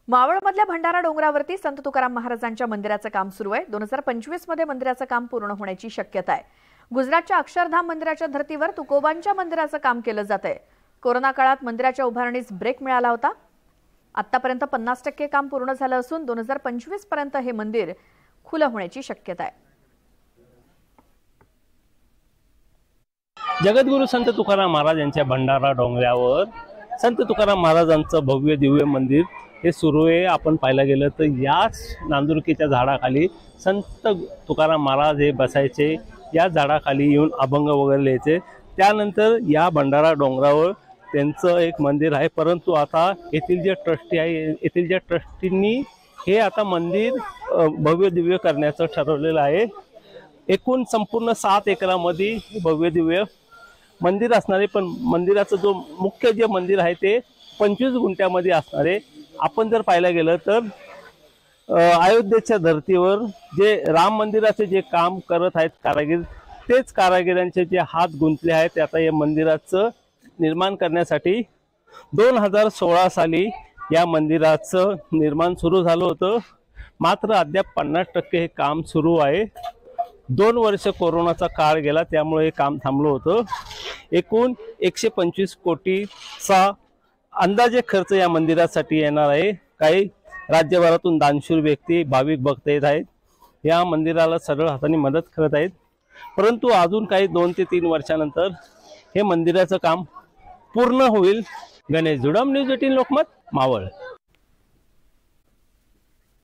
मावळमधल्या भंडारा डोंगरावरती संत तुकाराम महाराजांच्या मंदिराचं काम सुरू आहे। 2025 मध्ये मंदिराचं काम पूर्ण होण्याची शक्यता आहे। गुजरातच्या अक्षरधाम मंदिराच्या धर्तीवर तुकोबांच्या मंदिराचं काम केलं जातंय। कोरोना काळात मंदिराच्या उभारणीस ब्रेक मिळाला होता। आतापर्यंत 50% काम पूर्ण झालं असून 2025 पर्यंत हे मंदिर खुलं होण्याची शक्यता आहे। जगद्गुरू संत तुकाराम महाराज यांच्या भंडारा डोंगरावर संत तुकाराम महाराजांचं भव्य दिव्य मंदिर हे सुरू आहे। आपण पाहायला गेलं तर याच नांदुरकीच्या झाडाखाली संत तुकाराम महाराज हे बसायचे। या झाडाखाली येऊन अभंग वगैरे लिहायचे। त्यानंतर या भंडारा डोंगरावर त्यांचं एक मंदिर आहे, परंतु आता येथील जे ट्रस्टी आहे, येथील ज्या ट्रस्टींनी हे आता मंदिर भव्य दिव्य करण्याचं ठरवलेलं आहे। एकूण संपूर्ण 7 एकरामध्ये भव्य दिव्य मंदिर असणारे, पण मंदिराचं जो मुख्य जे मंदिर आहे ते 25 गुंठ्यामध्ये असणार आहे। आपण जर पाहायला गेलं तर अयोध्येच्या धर्तीवर जे राम मंदिराचे जे काम करत आहेत कारागीर, तेच कारागिरांचे जे हात गुंतले आहेत आता या मंदिराचं निर्माण करण्यासाठी 2016 साली या मंदिराचं निर्माण सुरू झालं होतं। मात्र अद्याप 50% हे काम सुरू आहे। 2 वर्ष कोरोनाचा काळ गेला, त्यामुळे हे काम थांबलं होतं। एकूण 125 कोटीचा अंदाजे खर्च या मंदिरासाठी येणार आहे। काही राज्यभरातून दानशूर व्यक्ती, भाविक भक्त येत आहेत, या मंदिराला सरळ हाताने मदत करत आहेत। परंतु अजून काही 2 ते 3 वर्षानंतर हे मंदिराचं काम पूर्ण होईल। गणेश जुडम, न्यूज 18 लोकमत, मावळ।